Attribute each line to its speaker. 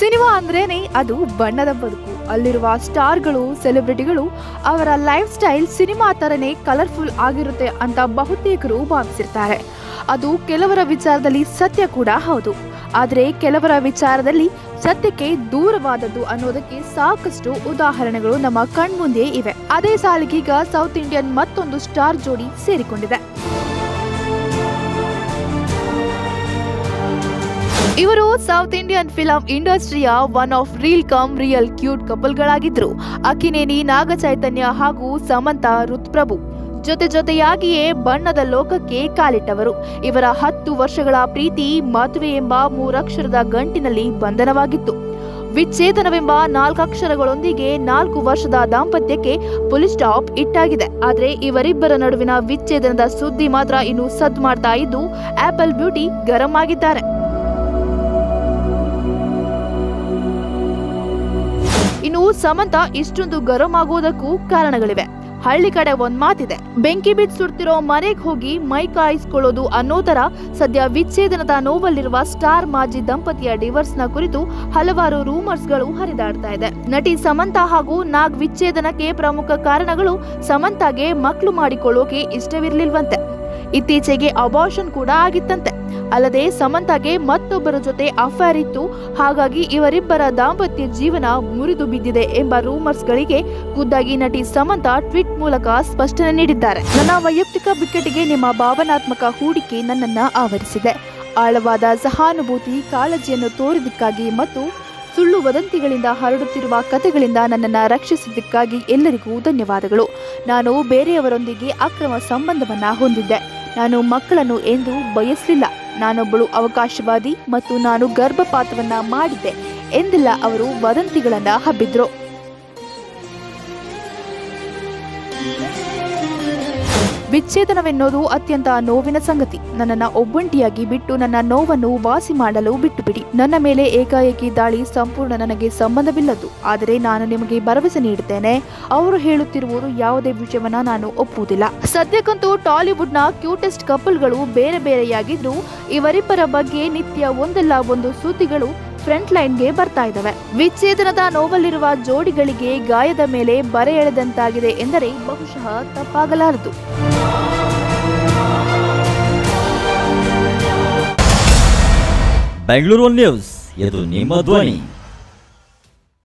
Speaker 1: Cinema ಅಂದ್ರೇನೆ ಅದು ಬಣ್ಣದ ಬದುಕು. ಅಲ್ಲಿರುವ ಸ್ಟಾರ್ಗಳು, ಸೆಲೆಬ್ರಿಟಿಗಳು ಅವರ ಲೈಫ್ ಸ್ಟೈಲ್ ಸಿನಿಮಾ ತರನೇ ಕಲರ್ಫುಲ್ ಆಗಿರುತ್ತೆ ಅಂತ ಬಹುತೇಕರು ಭಾವಿಸಿರ್ತಾರೆ. ಅದು ಕೆಲವರ ವಿಚಾರದಲ್ಲಿ ಸತ್ಯ ಕೂಡ ಹೌದು. ಆದರೆ ಕೆಲವರ ವಿಚಾರದಲ್ಲಿ ಸತ್ಯಕ್ಕೆ ದೂರವಾದದ್ದು ಅನ್ನೋದಕ್ಕೆ ಸಾಕಷ್ಟು ಉದಾಹರಣೆಗಳು ನಮ್ಮ ಕಣ್ಮುಂದೆ ಇವೆ. ಅದೇ ಸಾಲಿಗೀಗ ಸೌತ್ ಇಂಡಿಯನ್ ಮತ್ತೊಂದು ಸ್ಟಾರ್ ಜೋಡಿ ಸೇರಿಕೊಂಡಿದೆ. ಇವರು ಸೌತ್ ಇಂಡಿಯನ್ ಫಿಲಂ ಇಂಡಸ್ಟ್ರಿಯ ಒನ್ ಆಫ್ ರಿಯಲ್ ಕ್ಯೂಟ್ ಕಪಲ್ಗಳಾಗಿದ್ರು. ಅಕ್ಕಿನೇನಿ ನಾಗಚೈತನ್ಯ ಹಾಗೂ ಸಮಂತಾ ರುತ್ಪ್ರಭು ಜೊತೆಯಾಗಿಯೇ ಬಣ್ಣದ ಲೋಕಕ್ಕೆ ಕಾಲಿಟ್ಟವರು. ಇವರ 10 ವರ್ಷಗಳ ಪ್ರೀತಿ ಮದುವೆ ಎಂಬ 3 ಅಕ್ಷರದ ಗಂಟಿನಲ್ಲಿ ಬಂಧನವಾಗಿತ್ತು. ವಿಚ್ಛೇದನವೆಂಬ 4 ಅಕ್ಷರಗಳೊಂದಿಗೆ 4 ವರ್ಷದ ದಾಂಪತ್ಯಕ್ಕೆ ಫುಲ್ ಸ್ಟಾಪ್ ಇಟ್ಟಾಗಿದೆ. ಆದ್ರೆ ಇವರಿಬ್ಬರ ನಡುವಿನ ವಿಚ್ಛೇದನದ ಸುದ್ದಿ ಮಾತ್ರ ಇನ್ನು ಸದ್ದು ಮಾಡ್ತಾ ಇದ್ದು ಆಪಲ್ ಬ್ಯೂಟಿ ಗರಂ ಆಗಿದ್ದಾರೆ. ಇನ್ನು ಸಮಂತಾ ಇಷ್ಟೊಂದು ಗರಂ ಆಗುವುದಕ್ಕೂ ಕಾರಣಗಳಿವೆ. ಹಳ್ಳಿ ಕಡೆ ಒಂದ್ ಮಾತಿದೆ, ಬೆಂಕಿ ಬಿದ್ದು ಸುಡ್ತಿರೋ ಮನೆಗೆ ಹೋಗಿ ಮೈ ಕಾಯಿಸ್ಕೊಳ್ಳೋದು ಅನ್ನೋ ತರ ಸದ್ಯ ವಿಚ್ಛೇದನದ ನೋವಲ್ಲಿರುವ ಸ್ಟಾರ್ ಮಾಜಿ ದಂಪತಿಯ ಡಿವೋರ್ಸ್ನ ಕುರಿತು ಹಲವಾರು ರೂಮರ್ಸ್ಗಳು ಹರಿದಾಡ್ತಾ ಇದೆ. ನಟಿ ಸಮಂತಾ ಹಾಗೂ ನಾಗ್ ವಿಚ್ಛೇದನಕ್ಕೆ ಪ್ರಮುಖ ಕಾರಣಗಳು ಸಮಂತಾಗೆ ಮಕ್ಕಳು ಮಾಡಿಕೊಳ್ಳೋಕೆ ಇಷ್ಟವಿರ್ಲಿಲ್ವಂತೆ. ಇತ್ತೀಚೆಗೆ ಅಬಾರ್ಷನ್ ಕೂಡ ಆಗಿತ್ತಂತೆ. ಅಲ್ಲದೆ ಸಮಂತಾಗೆ ಮತ್ತೊಬ್ಬರ ಜೊತೆ ಅಫೇರ್ ಇತ್ತು. ಹಾಗಾಗಿ ಇವರಿಬ್ಬರ ದಾಂಪತ್ಯ ಜೀವನ ಮುರಿದು ಬಿದ್ದಿದೆ ಎಂಬ ರೂಮರ್ಸ್ಗಳಿಗೆ ಖುದ್ದಾಗಿ ನಟಿ ಸಮಂತಾ ಟ್ವೀಟ್ ಮೂಲಕ ಸ್ಪಷ್ಟನೆ ನೀಡಿದ್ದಾರೆ. ನನ್ನ ವೈಯಕ್ತಿಕ ಬಿಕ್ಕಟ್ಟಿಗೆ ನಿಮ್ಮ ಭಾವನಾತ್ಮಕ ಹೂಡಿಕೆ ನನ್ನನ್ನ ಆವರಿಸಿದೆ. ಆಳವಾದ ಸಹಾನುಭೂತಿ, ಕಾಳಜಿಯನ್ನು ತೋರಿದಕ್ಕಾಗಿ ಮತ್ತು ಸುಳ್ಳು ವದಂತಿಗಳಿಂದ ಹರಡುತ್ತಿರುವ ಕಥೆಗಳಿಂದ ನನ್ನನ್ನು ರಕ್ಷಿಸಿದ್ದಕ್ಕಾಗಿ ಎಲ್ಲರಿಗೂ ಧನ್ಯವಾದಗಳು. ನಾನು ಬೇರೆಯವರೊಂದಿಗೆ ಅಕ್ರಮ ಸಂಬಂಧವನ್ನ ಹೊಂದಿದ್ದೆ. ನಾನು ಮಕ್ಕಳನ್ನು ಎಂದು ಬಯಸಲಿಲ್ಲ. ನಾನೊಬ್ಬಳು ಅವಕಾಶವಾದಿ ಮತ್ತು ನಾನು ಗರ್ಭಪಾತವನ್ನ ಮಾಡಿದ್ದೆ ಎಂದೆಲ್ಲ ಅವರು ವದಂತಿಗಳನ್ನ ಹಬ್ಬಿದ್ರು. ವಿಚ್ಛೇದನವೆನ್ನೋದು ಅತ್ಯಂತ ನೋವಿನ ಸಂಗತಿ. ನನ್ನನ್ನು ಒಬ್ಬಂಟಿಯಾಗಿ ಬಿಟ್ಟು ನನ್ನ ನೋವನ್ನು ವಾಸಿ ಮಾಡಲು ಬಿಟ್ಟು ಬಿಡಿ. ನನ್ನ ಮೇಲೆ ಏಕಾಏಕಿ ದಾಳಿ ಸಂಪೂರ್ಣ ನನಗೆ ಸಂಬಂಧವಿಲ್ಲದ್ದು. ಆದರೆ ನಾನು ನಿಮಗೆ ಭರವಸೆ ನೀಡುತ್ತೇನೆ, ಅವರು ಹೇಳುತ್ತಿರುವುದು ಯಾವುದೇ ವಿಷಯವನ್ನ ನಾನು ಒಪ್ಪುವುದಿಲ್ಲ. ಸದ್ಯಕ್ಕಂತೂ ಟಾಲಿವುಡ್ನ ಕ್ಯೂಟೆಸ್ಟ್ ಕಪಲ್ಗಳು ಬೇರೆ ಬೇರೆಯಾಗಿದ್ರು ಇವರಿಬ್ಬರ ಬಗ್ಗೆ ನಿತ್ಯ ಒಂದಲ್ಲ ಒಂದು ಸುದ್ದಿಗಳು ಫ್ರಂಟ್ ಲೈನ್ಗೆ ಬರ್ತಾ ಇದ್ದಾವೆ. ವಿಚ್ಛೇದನದ ನೋವಲ್ಲಿರುವ ಜೋಡಿಗಳಿಗೆ ಗಾಯದ ಮೇಲೆ ಬರೆ ಎಳೆದಂತಾಗಿದೆ ಎಂದರೆ ಬಹುಶಃ ತಪ್ಪಾಗಲಾರದು.
Speaker 2: ಬೆಂಗಳೂರು ನ್ಯೂಸ್, ಇದು ನಿಮ್ಮ ಧ್ವನಿ.